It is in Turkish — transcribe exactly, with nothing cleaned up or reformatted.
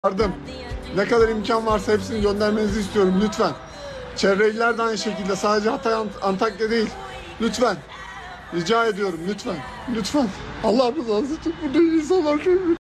Yardım. Ne kadar imkan varsa hepsini göndermenizi istiyorum lütfen. Çevre iller de aynı şekilde, sadece Hatay, Ant- Antakya değil. Lütfen. Rica ediyorum lütfen. Lütfen. Allah rızası için burada insanlar çok